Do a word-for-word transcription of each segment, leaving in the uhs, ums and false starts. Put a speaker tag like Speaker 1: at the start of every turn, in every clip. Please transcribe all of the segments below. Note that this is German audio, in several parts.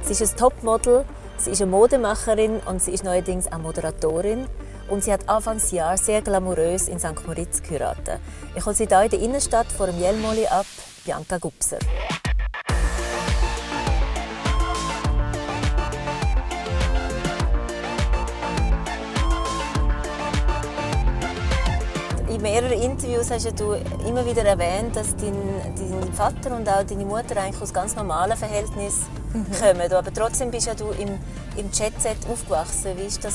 Speaker 1: Sie ist ein Topmodel, sie ist eine Modemacherin und sie ist neuerdings auch Moderatorin. Und sie hat Anfangsjahr sehr glamourös in Sankt Moritz geheiratet. Ich hole sie hier in der Innenstadt vor dem Jelmoli ab, Bianca Gubser. In mehreren Interviews hast du immer wieder erwähnt, dass dein, dein Vater und auch deine Mutter eigentlich aus ganz normalen Verhältnissen mhm. kommen. Aber trotzdem bist ja du im, im Jet-Set aufgewachsen. Wie war das?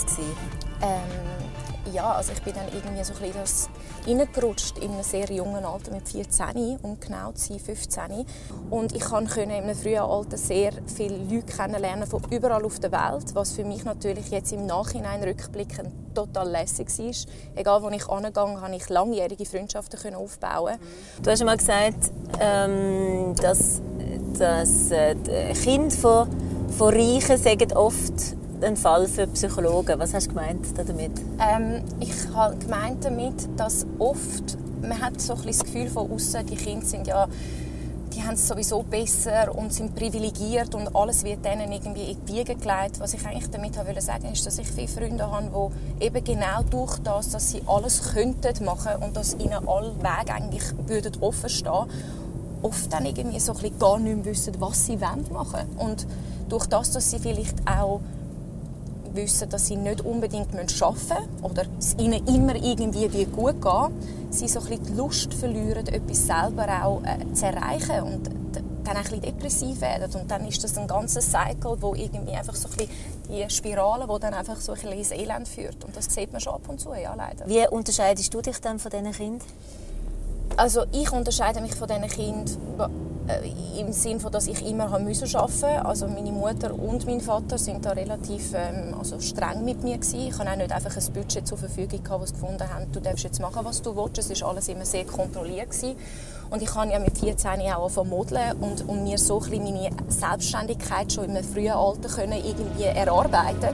Speaker 2: Ähm, ja, also ich bin dann irgendwie so ein bisschen reingerutscht in einem sehr jungen Alter mit vierzehn, um genau zu sein, fünfzehn. Und ich konnte in einem frühen Alter sehr viele Leute kennenlernen von überall auf der Welt, was für mich natürlich jetzt im Nachhinein rückblickend total lässig war. Egal, wo ich hingehe, konnte ich langjährige Freundschaften aufbauen.
Speaker 1: Du hast einmal gesagt, ähm, dass, dass äh, Kinder von, von Reichen sagen oft ein Fall für Psychologen. Was hast du gemeint damit?
Speaker 2: Ähm, ich habe gemeint damit, dass oft man hat so ein bisschen das Gefühl von außen, die Kinder sind ja, die haben es sowieso besser und sind privilegiert und alles wird denen irgendwie in die Wiege gelegt. Was ich eigentlich damit wollte sagen, ist, dass ich viele Freunde habe, die eben genau durch das, dass sie alles könnten machen und dass ihnen alle Wege eigentlich würden offen stehen, oft dann irgendwie so ein bisschen gar nicht mehr wissen, was sie machen wollen. Und durch das, dass sie vielleicht auch wissen, dass sie nicht unbedingt arbeiten müssen oder es ihnen immer irgendwie wie gut geht, sie so ein bisschen die Lust verlieren, etwas selber auch äh, zu erreichen und dann ein bisschen depressiv werden. Und dann ist das ein ganzes Cycle, wo irgendwie einfach so ein bisschen die Spirale, die dann einfach so ein bisschen ins Elend führt. Und das sieht man schon ab und zu, ja, leider.
Speaker 1: Wie unterscheidest du dich dann von diesen Kindern?
Speaker 2: Also ich unterscheide mich von diesen Kindern im Sinne, dass ich immer arbeiten musste. Also meine Mutter und mein Vater sind da relativ ähm, also streng mit mir gewesen. Ich hatte auch nicht einfach ein Budget zur Verfügung, das sie gefunden haben, du darfst jetzt machen, was du willst. Es war alles immer sehr kontrolliert gewesen. Und ich habe ja mit vierzehn auch angefangen modeln und, und mir so ein bisschen meine Selbstständigkeit schon in einem frühen Alter können irgendwie erarbeiten.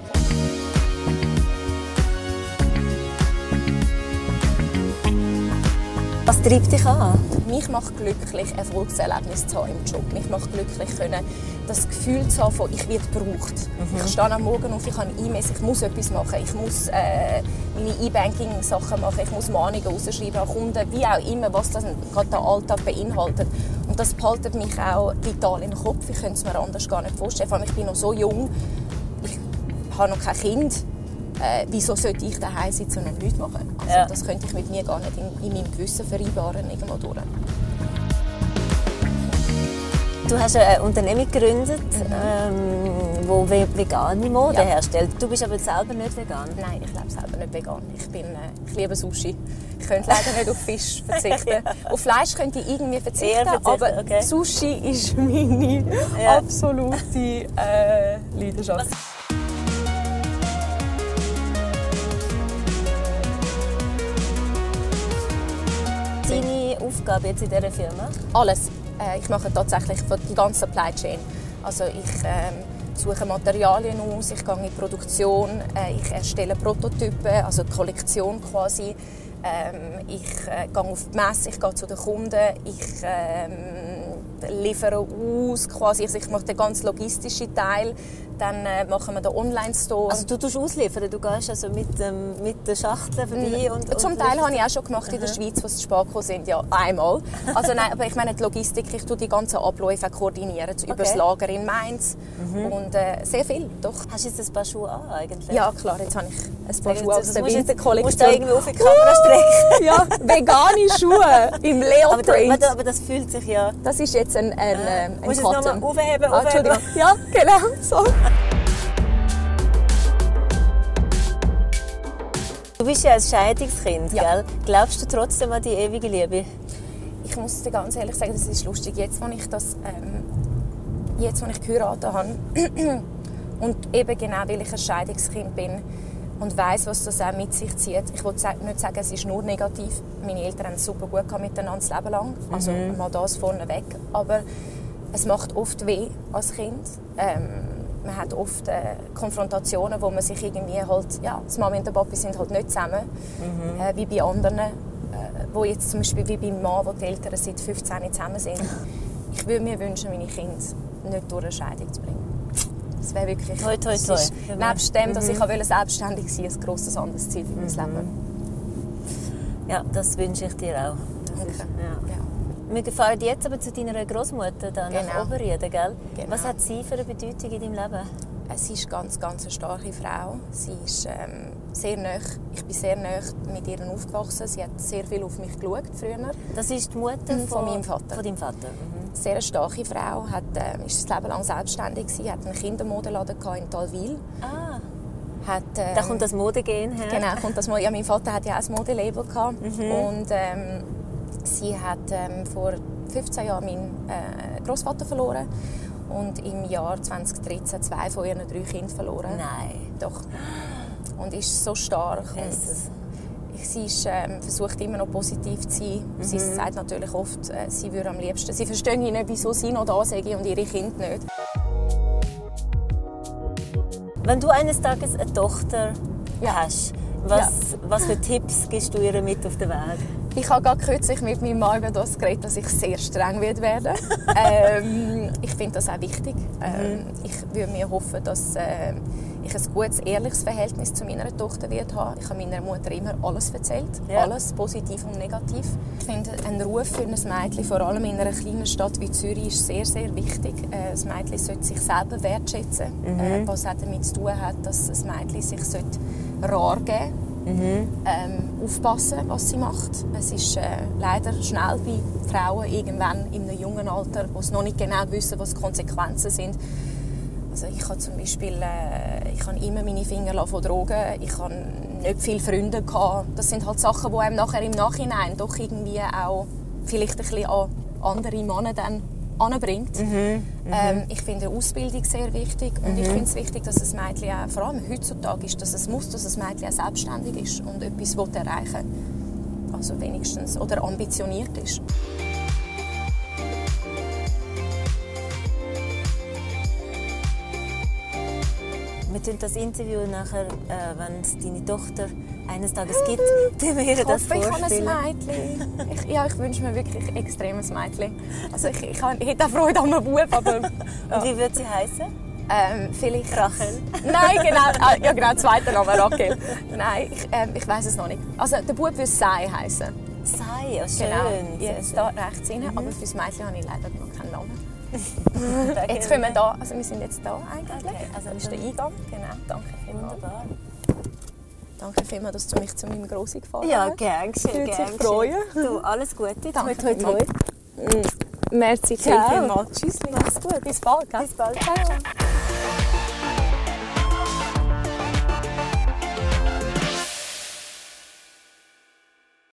Speaker 1: Was treibt dich an?
Speaker 2: Mich macht glücklich, Erfolgserlebnisse zu haben im Job. Mich macht glücklich, können, das Gefühl zu haben, von, ich werde gebraucht. Mhm. Ich stehe am Morgen auf, ich habe E-Mails, ich muss etwas machen. Ich muss äh, meine E-Banking-Sachen machen, ich muss Mahnungen rausschreiben an Kunden, wie auch immer, was das gerade der Alltag beinhaltet. Und das behaltet mich auch vital im Kopf. Ich könnte es mir anders gar nicht vorstellen. Vor allem, ich bin noch so jung, ich habe noch kein Kind. Äh, wieso sollte ich daheim sitzen und nichts machen? Also, ja. Das könnte ich mit mir gar nicht in, in meinem Gewissen vereinbaren. Irgendwo durch.
Speaker 1: Du hast eine Unternehmung gegründet, mhm. ähm, die vegane Mode ja. herstellt. Du bist aber selber nicht vegan?
Speaker 2: Nein, ich lebe selber nicht vegan. Ich, bin, äh, ich liebe Sushi. Ich könnte leider nicht auf Fisch verzichten. ja. Auf Fleisch könnte ich irgendwie verzichten, verzichten aber okay. Sushi ist meine ja. absolute äh, Leidenschaft. Was?
Speaker 1: Deine Aufgabe jetzt in dieser Firma?
Speaker 2: Alles. Ich mache tatsächlich die ganze Supply Chain. Also ich ähm, suche Materialien aus, ich gehe in die Produktion, äh, ich erstelle Prototypen, also die Kollektion quasi. Ähm, ich äh, gehe auf die Messe, ich gehe zu den Kunden, ich ähm, liefere aus, quasi. Also ich mache den ganzen logistischen Teil. Dann äh, machen wir den Online-Store.
Speaker 1: Also du tust ausliefern, du gehst also mit, ähm, mit den Schachteln vorbei? Und, und
Speaker 2: Zum Teil habe ich auch schon gemacht in der Aha. Schweiz, wo sie spät gekommen sind, ja, einmal. Also nein, aber ich meine die Logistik, ich tue die ganzen Abläufe koordinieren, okay. über das Lager in Mainz mhm. und äh, sehr viel, doch.
Speaker 1: Hast du jetzt ein paar Schuhe an eigentlich?
Speaker 2: Ja klar, jetzt habe ich ein paar Schuhe aus der Winterkollektion.
Speaker 1: Musst du da irgendwie auf die Kamera strecken?
Speaker 2: Ja, vegane Schuhe im Leo-Print.
Speaker 1: Aber, aber das fühlt sich ja...
Speaker 2: Das ist jetzt ein, ein, ja. ein
Speaker 1: Musst du es nochmal aufheben,
Speaker 2: ah,
Speaker 1: aufheben?
Speaker 2: Ja, genau, so.
Speaker 1: Du bist ja ein Scheidungskind,
Speaker 2: ja.
Speaker 1: gell? Glaubst du trotzdem an die ewige Liebe?
Speaker 2: Ich muss dir ganz ehrlich sagen, das ist lustig. Jetzt, wo ich, das, ähm, jetzt, wo ich geheiratet habe und eben genau, weil ich ein Scheidungskind bin und weiss, was das auch mit sich zieht. Ich will nicht sagen, es ist nur negativ. Meine Eltern haben es super gut miteinander das Leben lang. Also mhm. mal das vorneweg. Aber es macht oft weh als Kind. Ähm, Man hat oft äh, Konfrontationen, wo man sich irgendwie halt, ja, die Mami und der Papi sind halt nicht zusammen, mhm. äh, wie bei anderen, äh, wo jetzt zum Beispiel wie beim Mann, wo die Eltern seit fünfzehn zusammen sind. Ich würde mir wünschen, meine Kinder nicht durch eine Scheidung zu bringen. Es wäre wirklich...
Speaker 1: Toi, toi, toi.
Speaker 2: Es ist, nebst dem, dass mhm. ich selbstständig sein wollte, ein grosses anderes Ziel für mein mhm. Leben.
Speaker 1: Ja, das wünsche ich dir auch.
Speaker 2: Danke.
Speaker 1: Ist, ja. Ja. Wir fahren jetzt aber zu deiner Großmutter da nach
Speaker 2: genau.
Speaker 1: Oberrieden, gell?
Speaker 2: Genau.
Speaker 1: Was hat sie für eine Bedeutung in deinem Leben?
Speaker 2: Sie ist ganz, ganz eine starke Frau. Sie ist ähm, sehr nah. Ich bin sehr nah mit ihr aufgewachsen. Sie hat sehr viel auf mich geschaut früher.
Speaker 1: Das ist die Mutter
Speaker 2: von,
Speaker 1: von
Speaker 2: meinem Vater.
Speaker 1: Von deinem Vater. Mhm.
Speaker 2: Sehr eine starke Frau. Hat, äh, ist das Leben lang selbstständig gewesen. Hat einen Kindermodenladen in Talwil.
Speaker 1: Ah.
Speaker 2: Hat, ähm,
Speaker 1: da kommt das Modegehen her.
Speaker 2: Genau, kommt das Mode. Ja, mein Vater hat ja auch ein Modelabel gehabt. Mhm. Und ähm, sie hat ähm, vor fünfzehn Jahren meinen äh, Großvater verloren. Und im Jahr zwanzig dreizehn zwei von ihren drei Kindern verloren.
Speaker 1: Nein.
Speaker 2: Doch. Und ist so stark. Und sie ist, ähm, versucht immer noch positiv zu sein. Mhm. Sie sagt natürlich oft, äh, sie würde am liebsten... Sie versteht nicht, wieso sie noch da sagen und ihre Kinder nicht.
Speaker 1: Wenn du eines Tages eine Tochter
Speaker 2: ja.
Speaker 1: hast, was,
Speaker 2: ja.
Speaker 1: was für Tipps gibst du ihr mit auf den Weg?
Speaker 2: Ich habe gerade kürzlich mit meinem Mann über das geredet, dass ich sehr streng werden werde. ähm, ich finde das auch wichtig. Ähm, mhm. Ich würde mir hoffen, dass äh, ich ein gutes, ehrliches Verhältnis zu meiner Tochter wird haben. Ich habe meiner Mutter immer alles erzählt, ja. alles, positiv und negativ. Ich finde, ein Ruf für ein Mädchen, vor allem in einer kleinen Stadt wie Zürich, ist sehr, sehr wichtig. Äh, das Mädchen sollte sich selber wertschätzen, mhm. äh, was auch damit zu tun hat, dass ein Mädchen sich rar geben sollte. Mhm. Ähm, aufpassen, was sie macht. Es ist äh, leider schnell bei Frauen irgendwann in einem jungen Alter, wo sie noch nicht genau wissen, was die Konsequenzen sind. Also ich habe zum Beispiel äh, ich habe immer meine Finger von Drogen. Ich habe nicht viele Freunde gehabt. Das sind halt Sachen, die einem nachher im Nachhinein doch irgendwie auch vielleicht ein bisschen an andere Männer dann anbringt. Mhm, ähm, ich finde die Ausbildung sehr wichtig und mhm. ich finde es wichtig, dass ein Mädchen auch, vor allem heutzutage ist, dass es muss, dass ein Mädchen auch selbstständig ist und etwas erreichen will. Also wenigstens oder ambitioniert ist.
Speaker 1: Wir tun das Interview nachher, äh, wenn es deine Tochter eines Tages gibt, tun wir ihr das vorstellen.
Speaker 2: Ich habe ein Mädchen. Ich, ja, ich wünsche mir wirklich ein extremes Mädchen. Also ich, ich, ich hätte auch Freude an einem Bub, aber... Ja.
Speaker 1: Und wie würde sie heißen?
Speaker 2: Ähm, vielleicht...
Speaker 1: Rachel?
Speaker 2: Nein, genau. Ja, genau, zweiter Name, Rachel. Nein, ich, ähm, ich weiß es noch nicht. Also der Bub würde Sai heißen.
Speaker 1: Sai, ja, schön.
Speaker 2: Genau, jetzt da rechts rein, mhm. aber für das Mädchen habe ich leider noch keinen Namen. Jetzt können wir da, also wir sind jetzt da eigentlich. Okay, also das ist der Eingang. Genau, danke vielmals.
Speaker 1: Wunderbar.
Speaker 2: Danke vielmals, dass du mich zu meinem Grossi gefahren hast.
Speaker 1: Ja, gern geschehen.
Speaker 2: Ich würde mich freuen.
Speaker 1: Du, alles Gute.
Speaker 2: Danke vielmals. Merci vielmals. Tschüss.
Speaker 1: Mach's gut.
Speaker 2: Bis bald. Gell?
Speaker 1: Bis bald. Ciao.